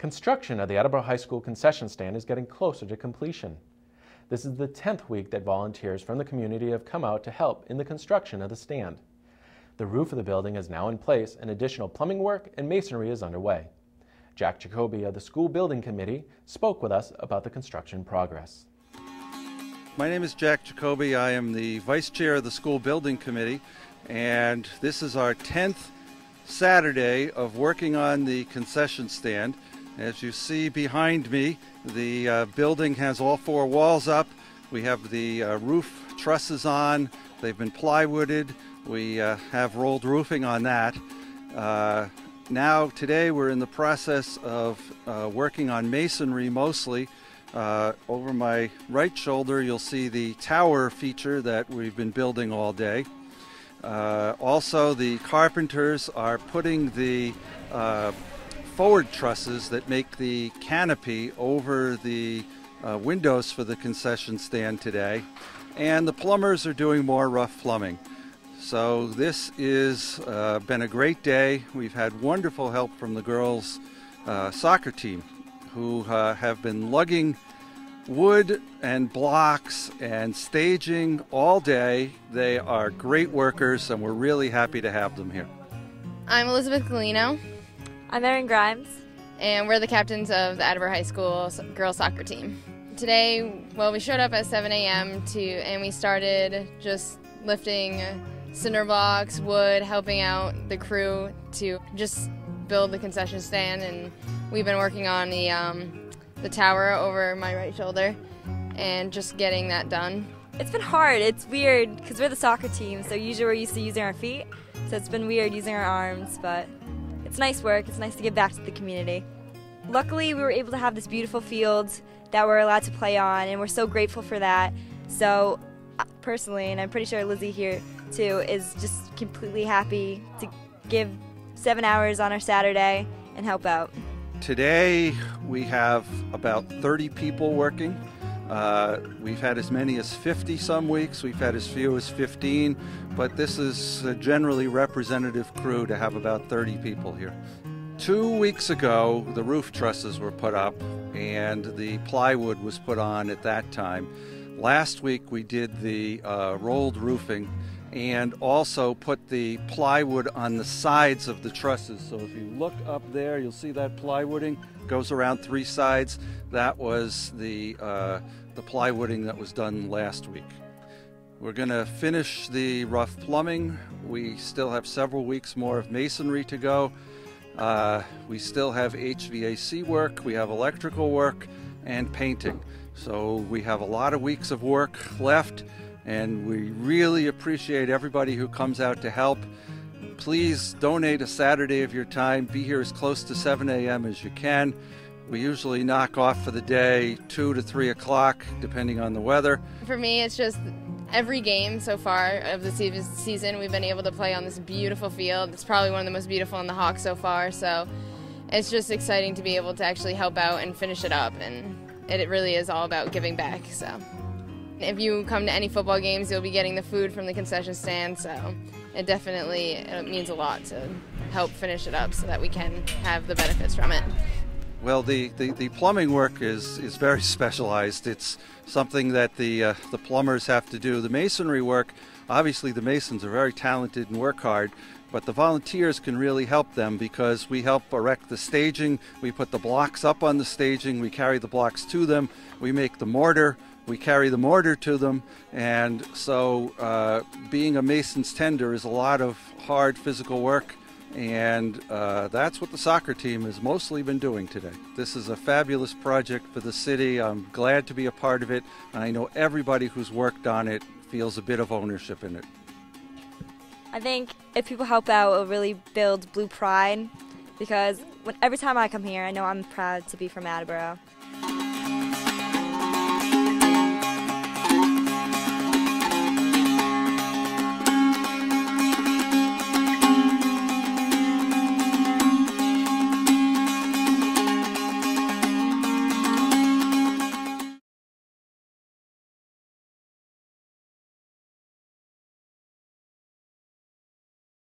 Construction of the Attleboro High School concession stand is getting closer to completion. This is the 10th week that volunteers from the community have come out to help in the construction of the stand. The roof of the building is now in place and additional plumbing work and masonry is underway. Jack Jacoby of the School Building Committee spoke with us about the construction progress. My name is Jack Jacoby. I am the Vice Chair of the School Building Committee, and this is our 10th Saturday of working on the concession stand. As you see behind me, the building has all four walls up. We have the roof trusses on. They've been plywooded. We have rolled roofing on that. Now today we're in the process of working on masonry mostly. Over my right shoulder you'll see the tower feature that we've been building all day. Also the carpenters are putting the forward trusses that make the canopy over the windows for the concession stand today, and the plumbers are doing more rough plumbing. So this has been a great day. We've had wonderful help from the girls' soccer team, who have been lugging wood and blocks and staging all day. They are great workers and we're really happy to have them here. I'm Elizabeth Galino. I'm Erin Grimes. And we're the captains of the Attleboro High School girls soccer team. Today, well, we showed up at 7 a.m. and we started just lifting cinder blocks, wood, helping out the crew to just build the concession stand, and we've been working on the tower over my right shoulder and just getting that done. It's been hard. It's weird because we're the soccer team, so usually we're used to using our feet, so it's been weird using our arms, but it's nice work. It's nice to give back to the community. Luckily, we were able to have this beautiful field that we're allowed to play on, and we're so grateful for that. So personally, and I'm pretty sure Lizzie here too, is just completely happy to give 7 hours on our Saturday and help out. Today we have about 30 people working. We've had as many as 50 some weeks, we've had as few as 15, but this is a generally representative crew to have about 30 people here. 2 weeks ago the roof trusses were put up and the plywood was put on at that time. Last week we did the rolled roofing and also put the plywood on the sides of the trusses. So if you look up there, you'll see that plywooding goes around 3 sides. That was the plywooding that was done last week. We're going to finish the rough plumbing. We still have several weeks more of masonry to go. We still have HVAC work, we have electrical work, and painting. So we have a lot of weeks of work left, and we really appreciate everybody who comes out to help. Please donate a Saturday of your time. Be here as close to 7 a.m. as you can. We usually knock off for the day 2 to 3 o'clock, depending on the weather. For me, it's just every game so far of the season we've been able to play on this beautiful field. It's probably one of the most beautiful in the Hawk so far, so it's just exciting to be able to actually help out and finish it up, and it really is all about giving back. So if you come to any football games, you'll be getting the food from the concession stand, so it definitely means a lot to help finish it up so that we can have the benefits from it. Well, the plumbing work is very specialized. It's something that the plumbers have to do. The masonry work, obviously the masons are very talented and work hard, but the volunteers can really help them because we help erect the staging, we put the blocks up on the staging, we carry the blocks to them, we make the mortar, we carry the mortar to them, and so being a mason's tender is a lot of hard physical work, and that's what the soccer team has mostly been doing today. This is a fabulous project for the city. I'm glad to be a part of it, and I know everybody who's worked on it feels a bit of ownership in it. I think if people help out, it'll really build Blue Pride, because every time I come here, I know I'm proud to be from Attleboro.